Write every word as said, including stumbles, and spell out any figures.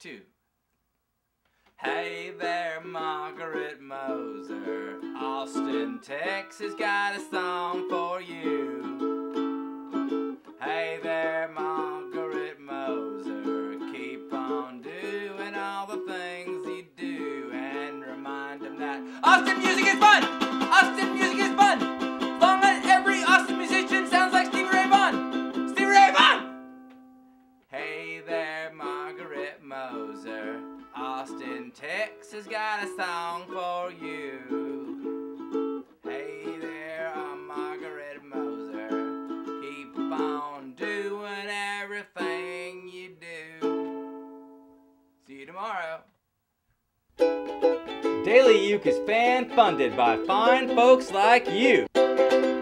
two. Hey there, Margaret Moser. Austin, Texas got a song for you. Hey there, Margaret Moser. Keep on doing all the things you do and remind them that Austin music is fun! Austin music is fun! As long as every Austin musician sounds like Stevie Ray Vaughan! Stevie Ray Vaughan! Hey there, Margaret Moser. Austin, Texas got a song for you. Hey there, I'm Margaret Moser. Keep on doing everything you do. See you tomorrow. Daily Uke is fan funded by fine folks like you.